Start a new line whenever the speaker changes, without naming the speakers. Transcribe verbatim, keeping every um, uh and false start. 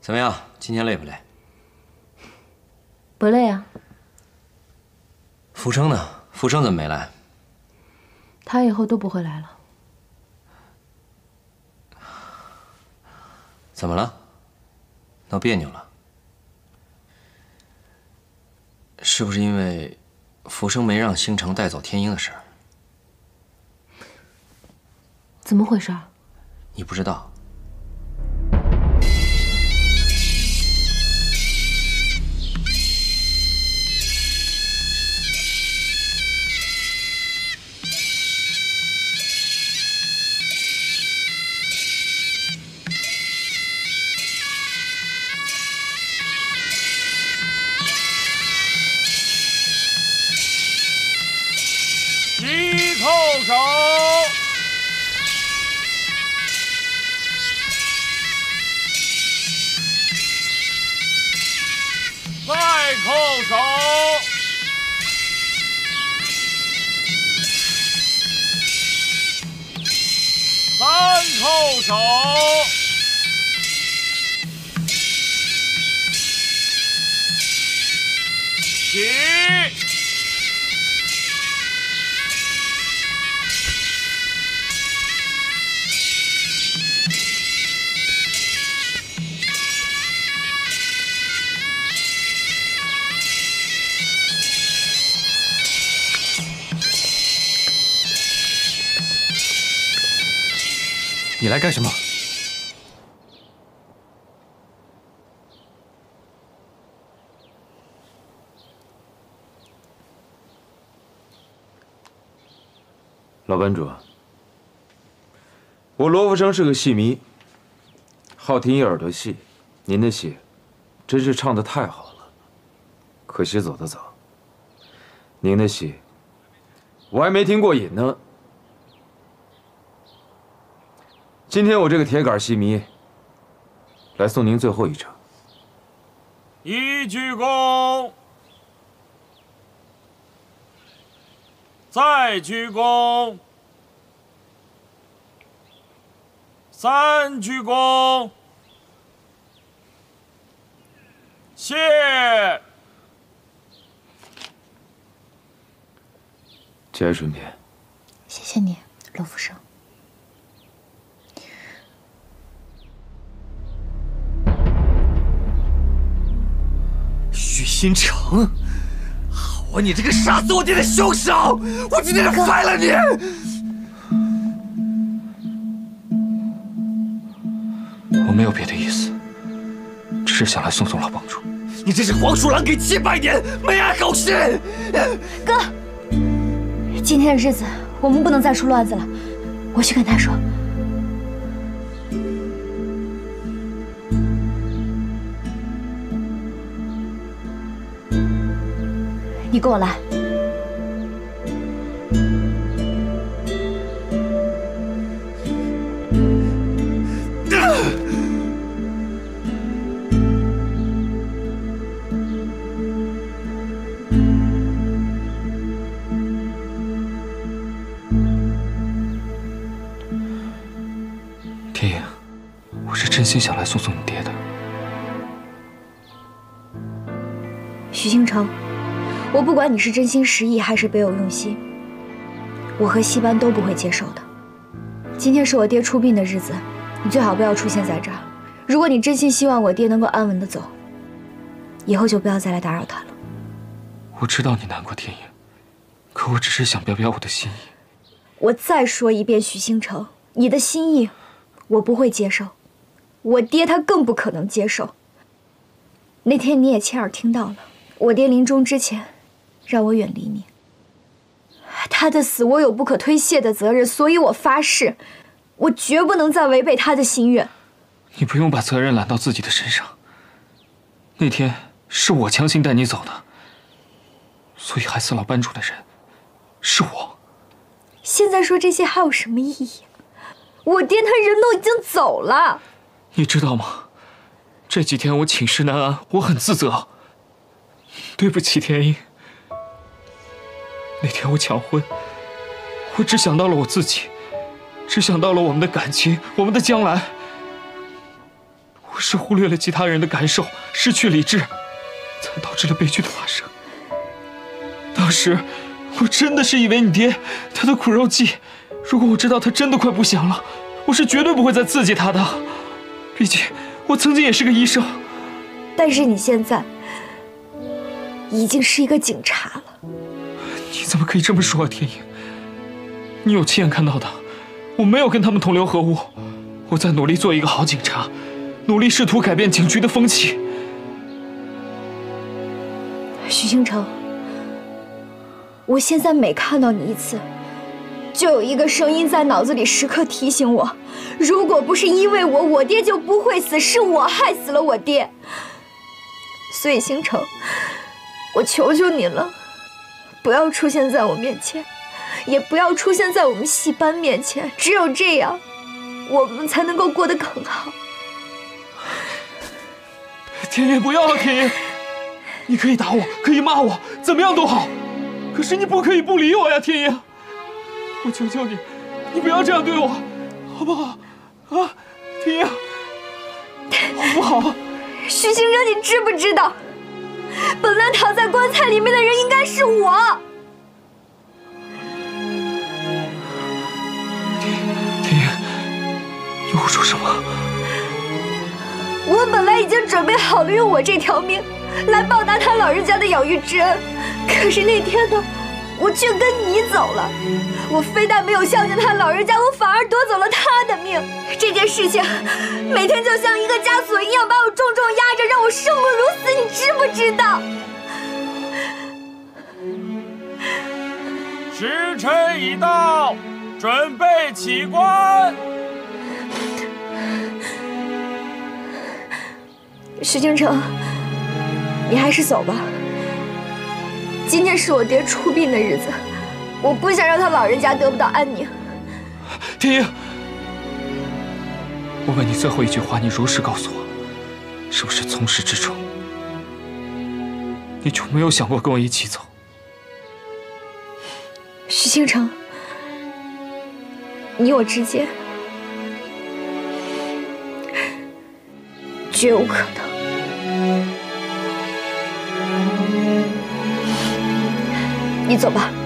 怎么样？今天累不累？
不累啊。
浮生呢？浮生怎么没来？
他以后都不会来了。
怎么了？闹别扭了？是不是因为浮生没让星城带走天鹰的事儿？
怎么回事？
你不知道？
一扣手，再扣手，三扣手，起。
你来干什么？
老班主，我罗福生是个戏迷，好听一耳朵戏。您的戏真是唱得太好了，可惜走得早。您的戏我还没听过瘾呢。 今天我这个铁杆戏迷来送您最后一程。
一鞠躬，再鞠躬，三鞠躬，谢。
节哀顺变。
谢谢你，罗福生。
许新城，好啊！你这个杀死我爹的凶手，我今天就废了你！
我没有别的意思，只是想来送送老帮主。
你这是黄鼠狼给鸡拜年，没安好心！
哥，今天的日子我们不能再出乱子了，我去跟他说。 你跟我来。
天影，我是真心想来送送你爹的。
许星城。 我不管你是真心实意还是别有用心，我和戏班都不会接受的。今天是我爹出殡的日子，你最好不要出现在这儿。如果你真心希望我爹能够安稳地走，以后就不要再来打扰他了。
我知道你难过，天影，可我只是想表表我的心意。
我再说一遍，许星城，你的心意我不会接受，我爹他更不可能接受。那天你也亲耳听到了，我爹临终之前。 让我远离你。他的死我有不可推卸的责任，所以我发誓，我绝不能再违背他的心愿。
你不用把责任揽到自己的身上。那天是我强行带你走的，所以害死老班主的人是我。
现在说这些还有什么意义？我爹他人都已经走了。
你知道吗？这几天我寝食难安，我很自责。对不起，天鹰。 那天我抢婚，我只想到了我自己，只想到了我们的感情，我们的将来。 我是忽略了其他人的感受，失去理智，才导致了悲剧的发生。当时我真的是以为你爹他的苦肉计，如果我知道他真的快不行了，我是绝对不会再刺激他的。毕竟我曾经也是个医生。
但是你现在已经是一个警察了。
你怎么可以这么说啊，天影？你有亲眼看到的，我没有跟他们同流合污。我在努力做一个好警察，努力试图改变警局的风气。
许星辰，我现在每看到你一次，就有一个声音在脑子里时刻提醒我：如果不是因为我，我爹就不会死，是我害死了我爹。所以星辰，我求求你了，不要出现在我面前，也不要出现在我们戏班面前。只有这样，我们才能够过得更好。
天野，不要啊，天野！你可以打我，可以骂我，怎么样都好，可是你不可以不理我呀，天野！我求求你，你不要这样对我，好不好？啊，天野，好不好？
许星辰，你知不知道，本来躺在棺材里面的人应该是我。
天野，你胡说什么？
我本来已经准备好了用我这条命来报答他老人家的养育之恩，可是那天呢，我却跟你走了。我非但没有孝敬他老人家，我反而夺走了他的命。这件事情每天就像一个枷锁一样把我重重压着，让我生不如死，你知不知道？
时辰已到，准备起棺。
许京城，你还是走吧。今天是我爹出殡的日子，我不想让他老人家得不到安宁。
天鹰，我问你最后一句话，你如实告诉我，是不是从始至终你就没有想过跟我一起走？
许星城，你我之间绝无可能。你走吧。